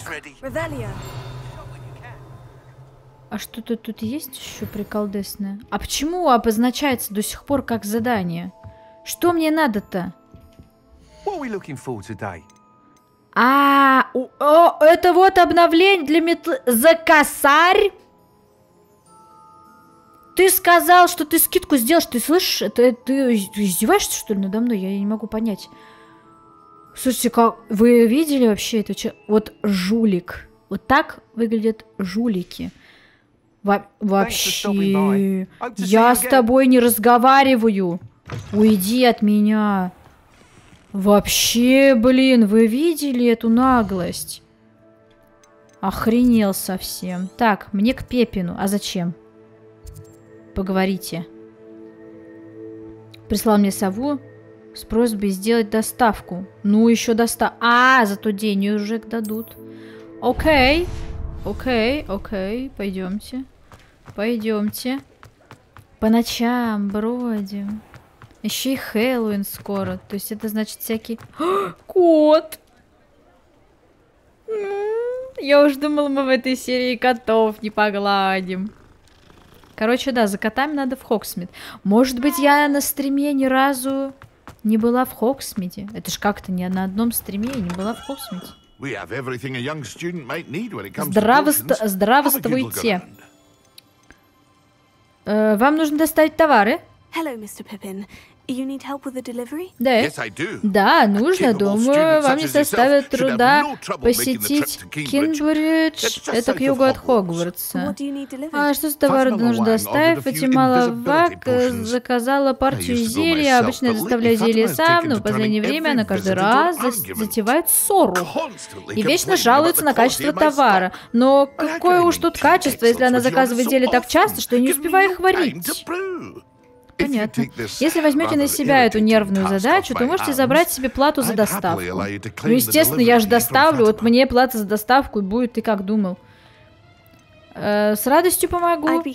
А что-то тут есть еще приколдесное? А почему обозначается до сих пор как задание? Что мне надо-то? Это вот обновление для метлы. За косарь? Ты сказал, что ты скидку сделаешь. Ты слышишь? Ты издеваешься, что ли, надо мной? Я не могу понять. Слушайте, как... Вы видели вообще это? Вот жулик. Вот так выглядят жулики. Вообще... Я с тобой не разговариваю. Уйди от меня. Вообще, блин, вы видели эту наглость? Охренел совсем. Так, мне к Пепину. А зачем? Поговорите. Прислал мне сову с просьбой сделать доставку. Ну, еще зато денежек дадут. Окей. Пойдемте. По ночам бродим. Еще и Хэллоуин скоро. То есть это значит всякий... Кот! Я уж думала, мы в этой серии котов не погладим. Короче, да, за котами надо в Хоксмит. Может быть, я на стриме ни разу не была в Хоксмите. Это ж как-то ни на одном стриме я не была в Хоксмите. Здравствуйте. Вам нужно доставить товары? Да, нужно. Думаю, вам не составит труда посетить Кинбридж. Это к югу от Хогвартса. А что за товары нужно доставить? Фатима Лавак заказала партию зелья. Обычно я доставляю зелье сам, но в последнее время она каждый раз затевает ссору. И вечно жалуется на качество товара. Но какое уж тут качество, если она заказывает зелье так часто, что я не успеваю их варить? Понятно. Если возьмете на себя эту нервную задачу, то можете забрать себе плату за доставку. Ну, естественно, я же доставлю. Вот мне плата за доставку будет, ты как думал? С радостью помогу. Вы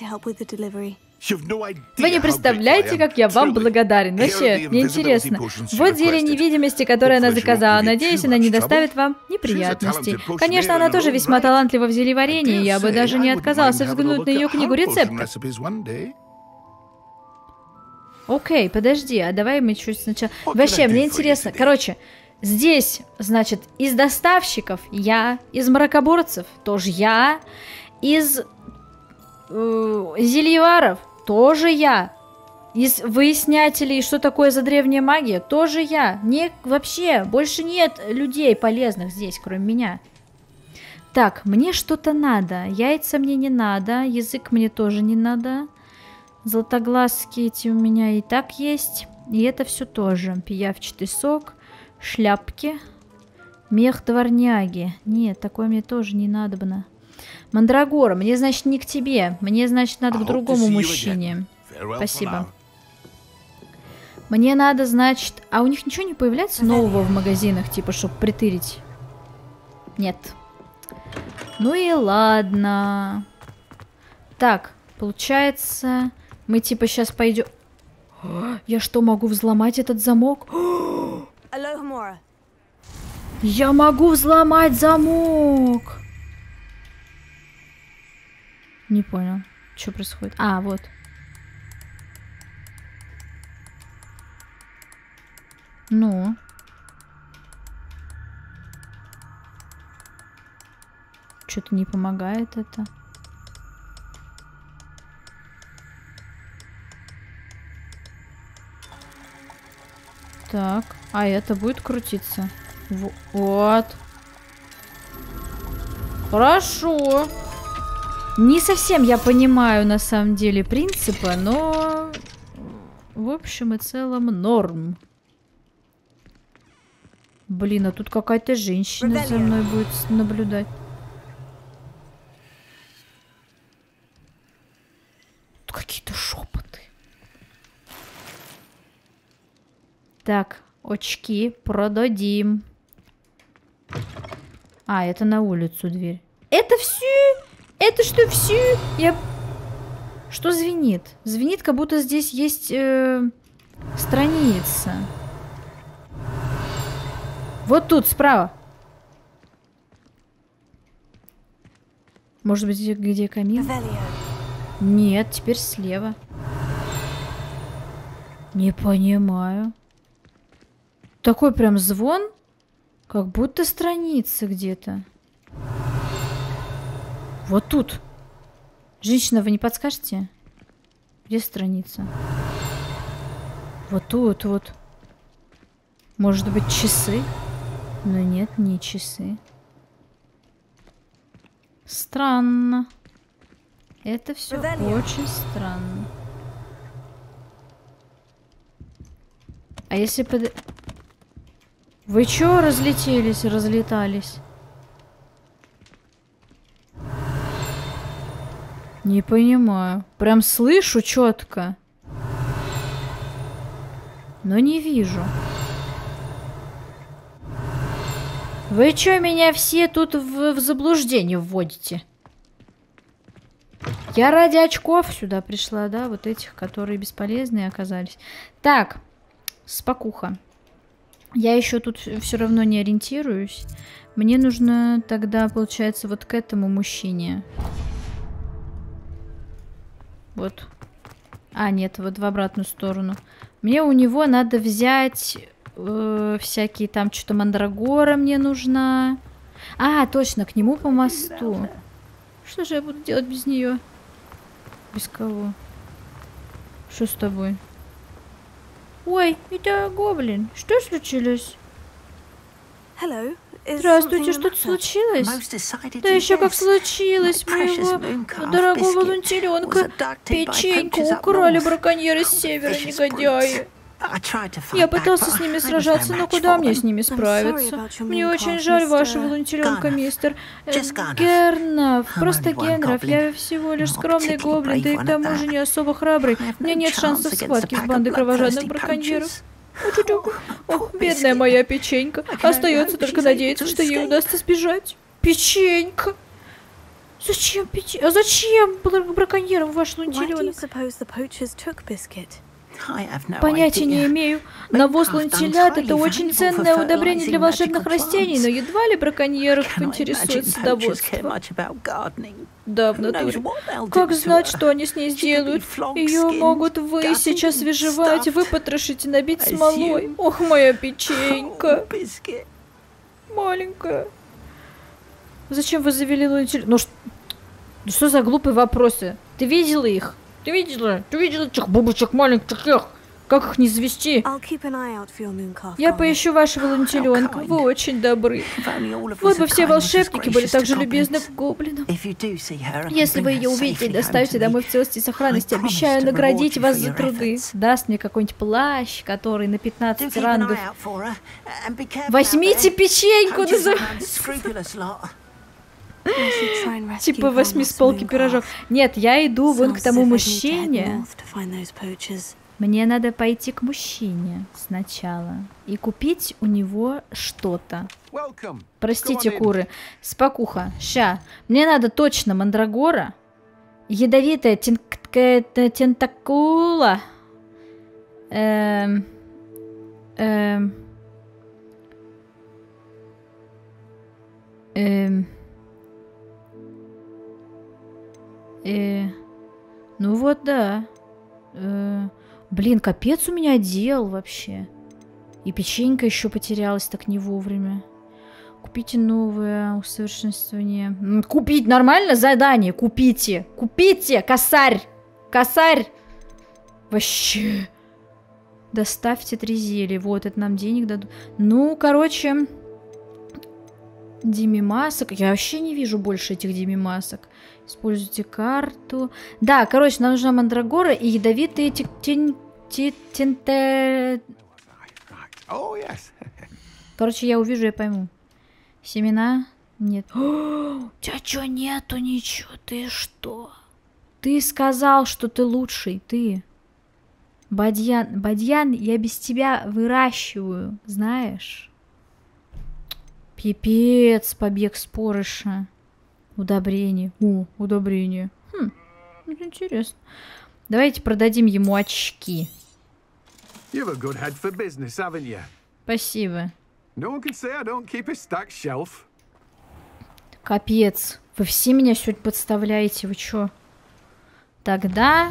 не представляете, как я вам благодарен. Вообще, мне интересно. Вот зелье невидимости, которое она заказала. Надеюсь, она не доставит вам неприятностей. Конечно, она тоже весьма талантлива в зельеварении. Я бы даже не отказался взглянуть на ее книгу рецептов. Окей, подожди, а давай мы чуть сначала... Вообще, мне интересно. Короче, здесь, значит, из доставщиков я, из мракоборцев тоже я, из зельеваров тоже я, из выяснятелей, что такое за древняя магия, тоже я. Вообще, больше нет людей полезных здесь, кроме меня. Так, мне что-то надо. Яйца мне не надо, язык мне тоже не надо. Золотоглазки эти у меня и так есть. И это все тоже. Пиявчатый сок, шляпки, мех дворняги. Нет, такое мне тоже не надобно. Мандрагора, мне, значит, не к тебе. Мне, значит, надо к другому мужчине. Спасибо. Мне надо, значит... А у них ничего не появляется нового в магазинах, типа, чтобы притырить? Нет. Ну и ладно. Так, получается... Мы типа сейчас пойдем... Я что, могу взломать этот замок? Я могу взломать замок! Не понял, что происходит. А, вот. Ну. Что-то не помогает это. Так, а это будет крутиться. Вот. Хорошо. Не совсем я понимаю на самом деле принципа, но в общем и целом норм. Блин, а тут какая-то женщина за мной будет наблюдать. Тут какие-то шепоты. Так, очки продадим. А, это на улицу дверь. Это все? Это что все? Что звенит? Звенит, как будто здесь есть страница. Вот тут, справа. Может быть, где камин? Нет, теперь слева. Не понимаю. Такой прям звон, как будто страница где-то. Вот тут. Женщина, вы не подскажете? Где страница? Вот тут вот. Может быть, часы? Но нет, не часы. Странно. Это все очень странно. А если Вы чё разлетелись, разлетались? Не понимаю. Прям слышу четко. Но не вижу. Вы чё меня все тут в заблуждение вводите? Я ради очков сюда пришла, да? Вот этих, которые бесполезные оказались. Так, спокуха. Я еще тут все равно не ориентируюсь. Мне нужно тогда, получается, вот к этому мужчине. Вот. А, нет, вот в обратную сторону. Мне у него надо взять всякие там что-то мандрагора мне нужна. А, точно, к нему по мосту. Что же я буду делать без нее? Без кого? Что с тобой? Ой, это гоблин. Что случилось? Здравствуйте, что-то случилось? Да еще как случилось, моего дорогого лунтиленка. Печеньку украли браконьеры с севера, негодяи. Я пытался с ними сражаться, но куда мне с ними справиться? Мне очень жаль вашего лунтиленка, мистер Гернов. Просто Генров. Я всего лишь скромный гоблин, да и к тому же не особо храбрый. У меня нет шансов в схватке с бандой кровожадных браконьеров. Ох, бедная моя печенька. Остается только надеяться, что ей удастся сбежать. Печенька. Зачем печенька? А зачем браконьерам ваш лунтиленок? Понятия не имею. Навоз лунтилят — это очень ценное удобрение для волшебных растений, но едва ли браконьеров интересует садоводство. Да, в натуре. Как знать, что они с ней сделают? Ее могут вы сейчас выживать, выпотрошить и набить смолой. Ох, моя печенька. Маленькая. Зачем вы завели лунтилят? Ну что за глупые вопросы? Ты видела их? Ты видела этих бабочек маленьких? Как их не завести? Я поищу вашего лунтиленка. Вы очень добры. Вот бы все волшебники были так же любезны к гоблинам. Если вы ее увидите и доставите домой в целости и сохранности, обещаю наградить вас за труды. Даст мне какой-нибудь плащ, который на 15 рангов. Возьмите печеньку, называется. Типа 8 с полки пирожок. Нет, я иду вон к тому мужчине. Мне надо пойти к мужчине сначала и купить у него что-то. Простите, куры. Спокуха. Ща. Мне надо точно мандрагора, ядовитая тентакула. Ну вот, да. Блин, капец у меня дел вообще. И печенька еще потерялась так не вовремя. Купите новое усовершенствование. Купить нормально задание? Купите. Купите, косарь. Косарь. Вообще. Доставьте 3 зелья. Вот, это нам денег дадут. Ну, короче... Демимасок. Я вообще не вижу больше этих демимасок. Используйте карту. Да, короче, нам нужна мандрагора и ядовитые Короче, я увижу, я пойму. Семена? Нет. У тебя что, нету ничего? Ты что? Ты сказал, что ты лучший. Ты. Бадьян, я без тебя выращиваю, знаешь? Пипец, побег спорыша. Удобрение. О, удобрение. Это интересно. Давайте продадим ему очки. Спасибо. Капец. Вы все меня сегодня подставляете. Вы чё? Тогда...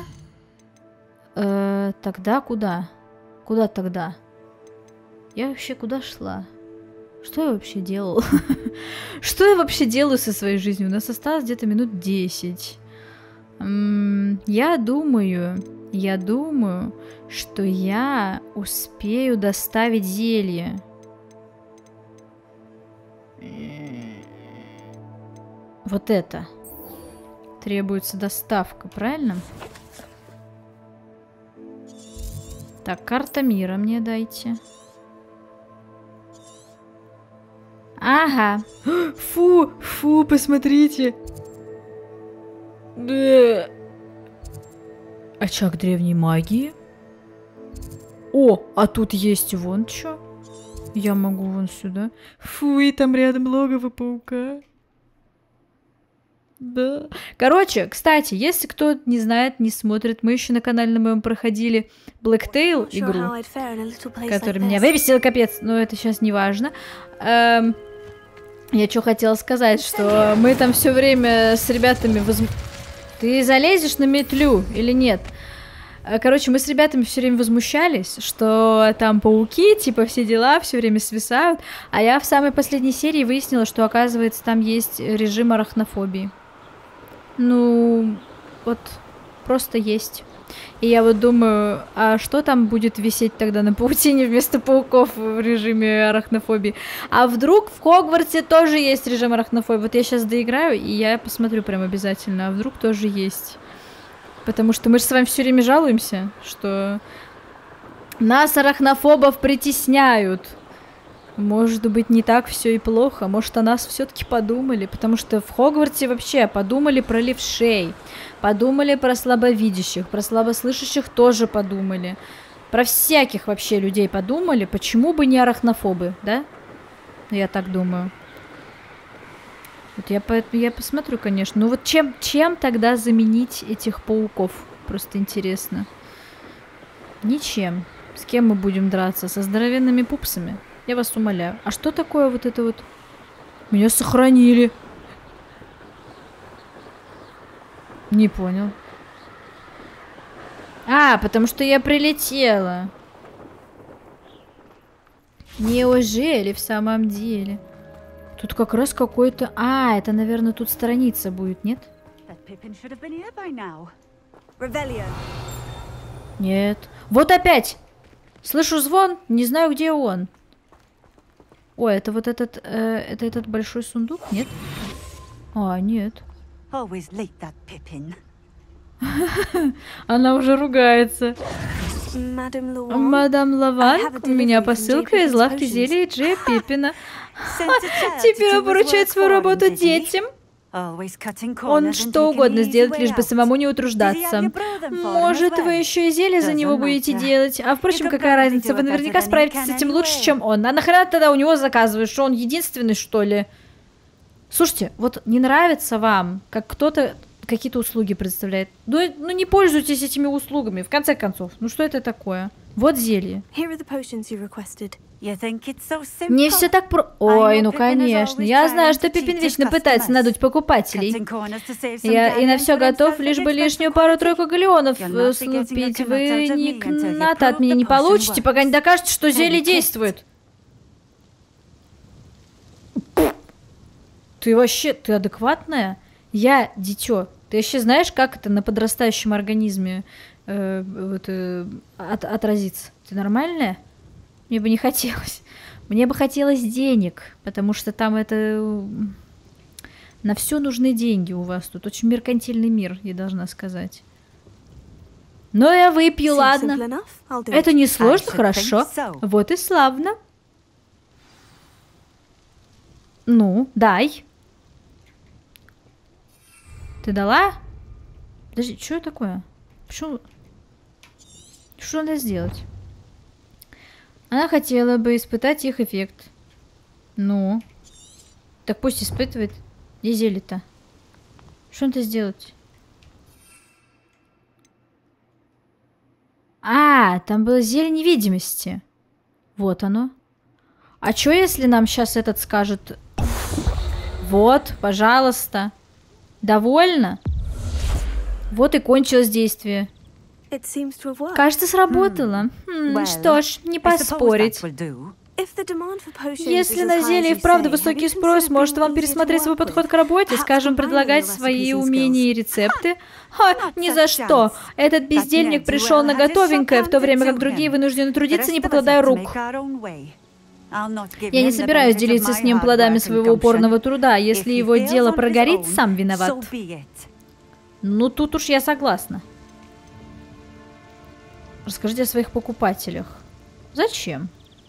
тогда куда? Куда тогда? Я вообще куда шла? Что я вообще делала? Что я вообще делаю со своей жизнью? У нас осталось где-то минут 10. Я думаю, что я успею доставить зелье. Вот это. Требуется доставка, правильно? Так, карта мира мне дайте. Ага. Фу, посмотрите. Очаг древней магии. О, а тут есть вон что. Я могу вон сюда. Фу, и там рядом логово паука. Да. Короче, кстати, если кто не знает, не смотрит, мы еще на канале на моем проходили Blacktail игру, которая меня выбесила капец, но это сейчас не важно. Я что хотела сказать, что мы там все время с ребятами Ты залезешь на метлю или нет? Короче, мы с ребятами все время возмущались, что там пауки, типа все дела, все время свисают. А я в самой последней серии выяснила, что, оказывается, там есть режим арахнофобии. Ну, вот, просто есть. И я вот думаю, а что там будет висеть тогда на паутине вместо пауков в режиме арахнофобии? А вдруг в Хогвартсе тоже есть режим арахнофобии? Вот я сейчас доиграю, и я посмотрю прям обязательно, а вдруг тоже есть. Потому что мы же с вами все время жалуемся, что нас, арахнофобов, притесняют. Может быть, не так все и плохо. Может, о нас все-таки подумали. Потому что в Хогвартсе вообще подумали про левшей. Подумали про слабовидящих. Про слабослышащих тоже подумали. Про всяких вообще людей подумали. Почему бы не арахнофобы, да? Я так думаю. Вот я посмотрю, конечно. Ну вот чем тогда заменить этих пауков? Просто интересно. Ничем. С кем мы будем драться? Со здоровенными пупсами? Я вас умоляю. А что такое вот это вот? Меня сохранили. Не понял. А, потому что я прилетела. Неужели в самом деле? Тут как раз какой-то... А, это, наверное, тут страница будет, нет? Нет. Вот опять! Слышу звон, не знаю, где он. Ой, это вот этот большой сундук, нет? А, нет. Она уже ругается. Мадам Лаван, у меня посылка из лавки зелий Джея Пиппина. Теперь он поручает свою работу детям. Он что угодно сделает, лишь бы самому не утруждаться. Может, вы еще и зелье за него будете делать? А впрочем, какая разница? Вы наверняка справитесь с этим лучше, чем он. А нахрена тогда у него заказываешь? Что он единственный, что ли? Слушайте, вот не нравится вам, как кто-то какие-то услуги представляет? Ну не пользуйтесь этими услугами, в конце концов. Ну что это такое? Вот зелье. Не все так Ой, ну конечно. Я знаю, что Пиппин вечно пытается надуть покупателей. Я и на все готов, лишь бы лишнюю пару-тройку галеонов слупить. Вы ни кната от меня не получите, пока не докажете, что зелье действует. Ты вообще, ты адекватная? Я дитё. Ты вообще знаешь, как это на подрастающем организме отразиться. Ты нормальная? Мне бы не хотелось. Мне бы хотелось денег, потому что там это... На все нужны деньги у вас тут. Очень меркантильный мир, я должна сказать. Но я выпью, ладно. Это не сложно, хорошо. Вот и славно. Ну, дай. Ты дала? Подожди, что такое? Почему? Что надо сделать? Она хотела бы испытать их эффект. Ну. Так пусть испытывает. Где зелье-то? Что надо сделать? А, там было зелье невидимости. Вот оно. А что, если нам сейчас этот скажет... Вот, пожалуйста. Довольно? Вот и кончилось действие. Кажется, сработало. Что ж, не поспорить. Если на зелье и вправду высокий спрос, может вам пересмотреть свой подход к работе, скажем, предлагать свои умения и рецепты? Ни за что. Этот бездельник пришел на готовенькое, в то время как другие вынуждены трудиться, не покладая рук. Я не собираюсь делиться с ним плодами своего упорного труда. Если его дело прогорит, сам виноват. Ну, тут уж я согласна. Расскажите о своих покупателях. Зачем?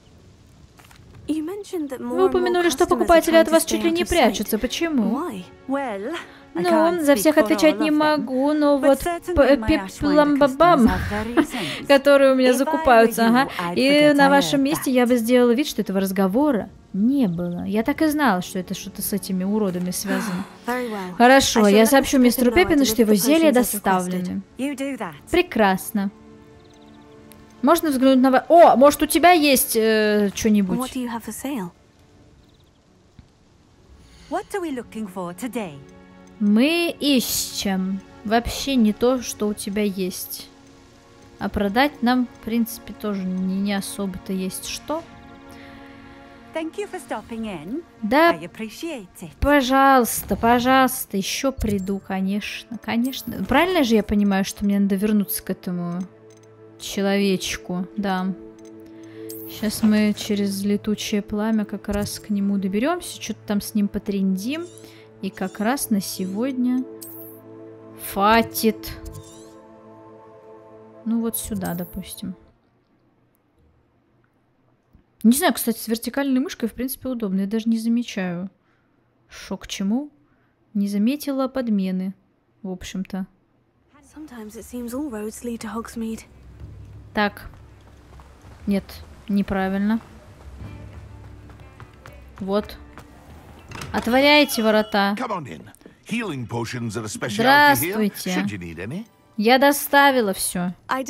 Вы упомянули, что покупатели от вас чуть ли не прячутся. Почему? Ну, за всех отвечать не могу, но вот пип-ламбабам, которые у меня закупаются, ага. И на вашем месте я бы сделала вид, что этого разговора не было. Я так и знала, что это что-то с этими уродами связано. Хорошо, я сообщу мистеру Пеппину, что его зелья доставлены. Прекрасно. Можно взглянуть на... О, может, у тебя есть что-нибудь? Мы ищем вообще не то, что у тебя есть. А продать нам, в принципе, тоже не особо-то есть что. Да, пожалуйста, пожалуйста, еще приду, конечно, конечно. Правильно же я понимаю, что мне надо вернуться к этому человечку, да. Сейчас мы через летучее пламя как раз к нему доберемся, что-то там с ним потрендим. И как раз на сегодня хватит. Ну вот сюда, допустим. Не знаю, кстати, с вертикальной мышкой, в принципе, удобно. Я даже не замечаю. Шо к чему? Не заметила подмены, в общем-то. Так. Нет, неправильно. Вот. Отворяйте ворота. Здравствуйте. Я доставила все.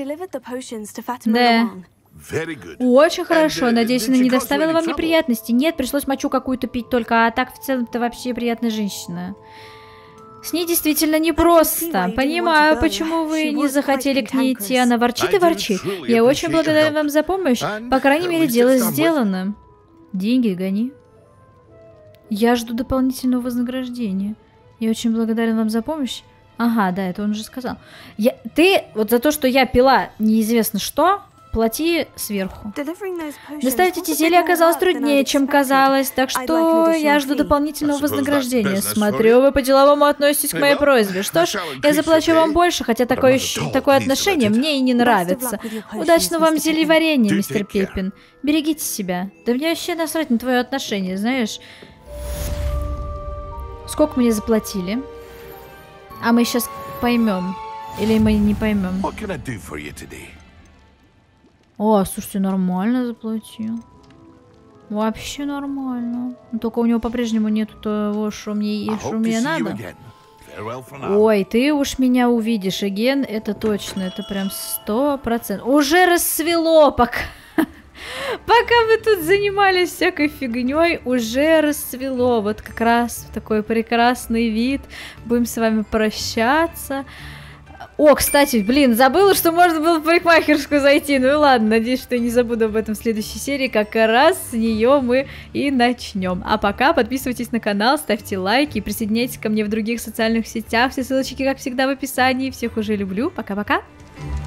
Да. Очень хорошо. Надеюсь, она не доставила вам неприятностей. Нет, пришлось мочу какую-то пить только. А так, в целом-то, вообще приятная женщина. С ней действительно непросто. Понимаю, почему вы не захотели к ней идти. Она ворчит и ворчит. Я очень благодарен вам за помощь. По крайней мере, дело сделано. Деньги гони. Я жду дополнительного вознаграждения. Я очень благодарен вам за помощь. Ага, да, это он уже сказал. Ты вот за то, что я пила неизвестно что, плати сверху. Доставить эти зелья оказалось труднее, чем казалось, так что я жду дополнительного вознаграждения. Смотрю, вы по-деловому относитесь к моей просьбе. Что ж, я заплачу вам больше, хотя такое отношение мне и не нравится. Удачного вам зельеварения, мистер Пеппин. Берегите себя. Да мне вообще насрать на твое отношение, знаешь. Сколько мне заплатили? А мы сейчас поймем. Или мы не поймем. О, слушайте, нормально заплатил. Вообще нормально. Только у него по-прежнему нету того, что мне надо. Ой, ты уж меня увидишь, Эген, это точно, это прям 100%. Уже рассвело, пока вы тут занимались всякой фигней, уже рассвело. Вот как раз такой прекрасный вид. Будем с вами прощаться. О, кстати, блин, забыла, что можно было в парикмахерскую зайти. Ну и ладно, надеюсь, что я не забуду об этом в следующей серии. Как раз с нее мы и начнем. А пока подписывайтесь на канал, ставьте лайки, присоединяйтесь ко мне в других социальных сетях. Все ссылочки, как всегда, в описании. Всех уже люблю. Пока-пока.